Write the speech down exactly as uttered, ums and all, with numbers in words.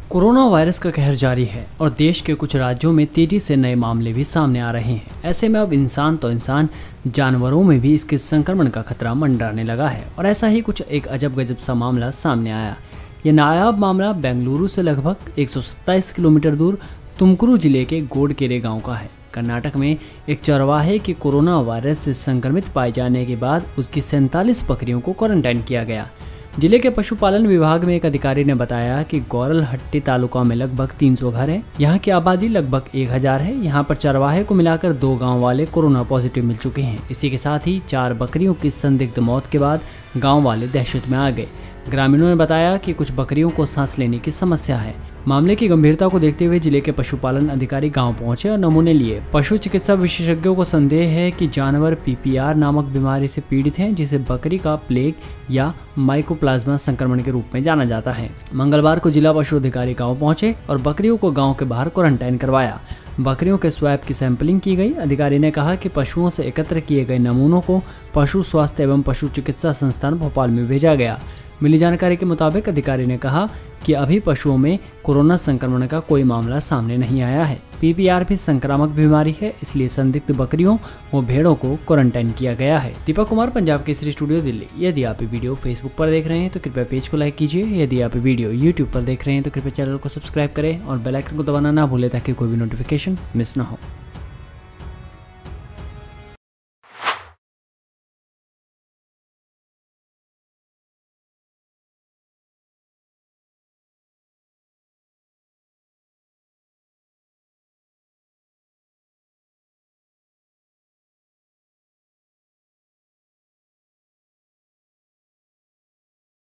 Corona virus का कहर जारी है और देश के कुछ राज्यों में तेजी से नए मामले भी सामने आ रहे हैं। ऐसे में अब इंसान तो इंसान, जानवरों में भी इसके संक्रमण का खतरा मंडराने लगा है और ऐसा ही कुछ एक अजब गजब सा मामला सामने आया। ये नायाब मामला बेंगलुरु से लगभग एक सौ सत्ताईस किलोमीटर दूर तुमकुरू जिले के गोडकेरे गांव का है। कर्नाटक में एक चरवाहे के कोरोना वायरस से संक्रमित पाए जाने के बाद उसकी सैंतालीस बकरियों को क्वारंटाइन किया गया। जिले के पशुपालन विभाग में एक अधिकारी ने बताया कि गौरलहट्टी तालुका में लगभग तीन सौ घर हैं। यहाँ की आबादी लगभग एक हज़ार है। यहाँ पर चरवाहे को मिलाकर दो गांव वाले कोरोना पॉजिटिव मिल चुके हैं। इसी के साथ ही चार बकरियों की संदिग्ध मौत के बाद गांव वाले दहशत में आ गए। ग्रामीणों ने बताया कि कुछ बकरियों को सांस लेने की समस्या है। मामले की गंभीरता को देखते हुए जिले के पशुपालन अधिकारी गांव पहुंचे और नमूने लिए। पशु चिकित्सा विशेषज्ञों को संदेह है कि जानवर पीपीआर नामक बीमारी से पीड़ित हैं, जिसे बकरी का प्लेग या माइकोप्लाज्मा संक्रमण के रूप में जाना जाता है। मंगलवार को जिला पशु अधिकारी गाँव पहुंचे और बकरियों को गाँव के बाहर क्वारंटाइन करवाया। बकरियों के स्वैब की सैंपलिंग की गई। अधिकारी ने कहा कि पशुओं से एकत्र किए गए नमूनों को पशु स्वास्थ्य एवं पशु चिकित्सा संस्थान भोपाल में भेजा गया। मिली जानकारी के मुताबिक अधिकारी ने कहा कि अभी पशुओं में कोरोना संक्रमण का कोई मामला सामने नहीं आया है। पीपीआर भी संक्रामक बीमारी है, इसलिए संदिग्ध बकरियों व भेड़ों को क्वारंटाइन किया गया है। दीपक कुमार, पंजाब केसरी स्टूडियो, दिल्ली। यदि आप वीडियो फेसबुक पर देख रहे हैं तो कृपया पेज को लाइक कीजिए। यदि आप वीडियो यूट्यूब पर देख रहे हैं तो कृपया चैनल को सब्सक्राइब करें और बेल आइकन को दबाना ना भूलें ताकि कोई भी नोटिफिकेशन मिस ना हो।